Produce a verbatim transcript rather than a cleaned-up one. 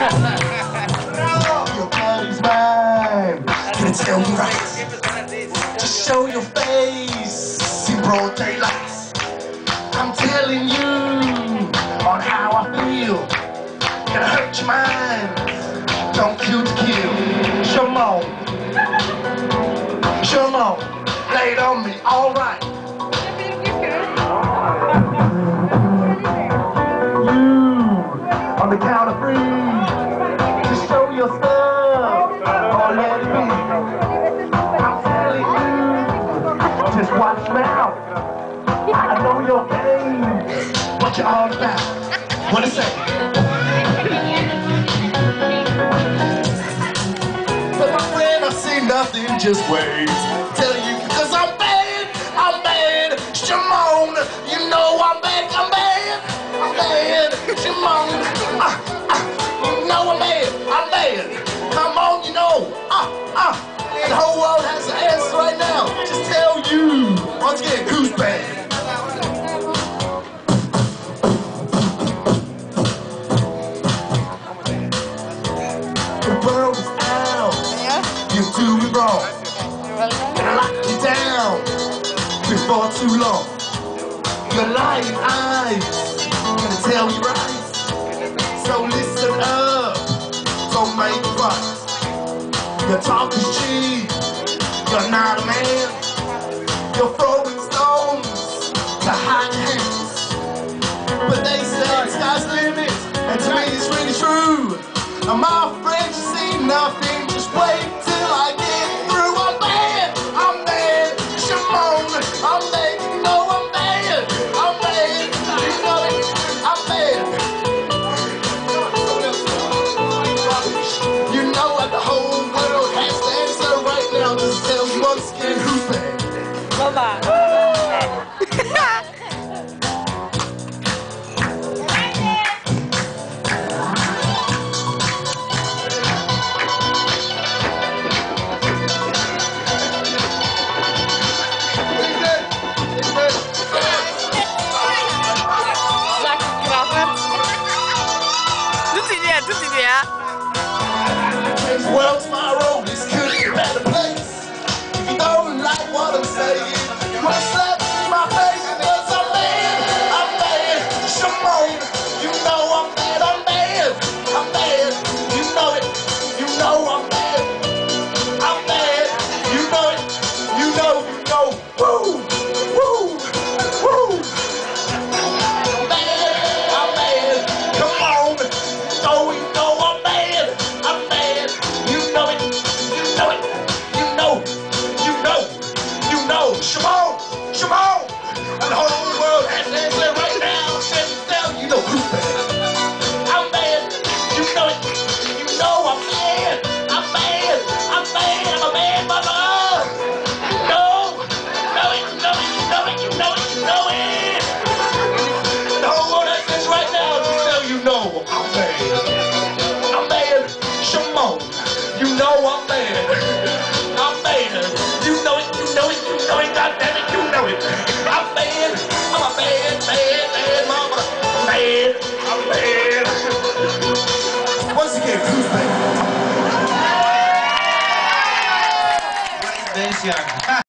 Your body's mine. Gonna tell me right. Just show your face in broad daylight. I'm telling you on how I feel. Gonna hurt your mind. Don't kill to kill. Come on. Come on. Lay it on me. All right. On the count of three, just show your stuff, or let it be. I'm telling you, just watch me out. I know your game, what you all about. What it say? But my friend, I see nothing, just wait. Tell you, cause I'm bad, I'm bad. Shimon, you know I'm bad, I'm bad, I'm bad. Shimon. Uh, uh, you know I'm bad, I'm bad. Come on, you know. Uh, uh, the whole world has an answer right now. Just tell you, once again, who's bad? The world is out. You're doing wrong. Gonna lock you down before too long. Your lying eyes gonna tell you right. So listen up, don't make it right. Your talk is cheap, you're not a man. You're throwing stones to hot hands. But they say sky's the limit, and to me it's really true. And my friends, you see nothing, just wait till I get through. I'm bad, I'm bad, Shimon, I'm bad, you know I'm bad, I'm bad, you know it, I'm bad. You know what the whole world has to answer right now. Just tell me once again who's bad. Mama. World's my road, this could be a better place. If you don't like what I'm saying, you must slap me in my face because I'm bad, I'm bad. Shimon, you know I'm bad, I'm bad, I'm bad. You know it, you know I'm bad, I'm bad. You know it, you know, you know. Woo, woo, woo. I'm bad, I'm bad. Come on, know you know I'm bad, I'm bad. You know it, you know it, you know, you know, you know. Shimon, Shimon, and the whole world has to answer right now. Shut down, you know who's bad. I'm bad, you know it, you know I'm bad, I'm bad, I'm bad, I'm a bad mother. You know, you know it, you know it, you know it, you know it, you know it. The whole world has to answer right now. Just tell you know I'm bad, I'm bad, Shimon. You know I'm bad. I'm bad. You know it, you know it, you know it, God damn it, you know it.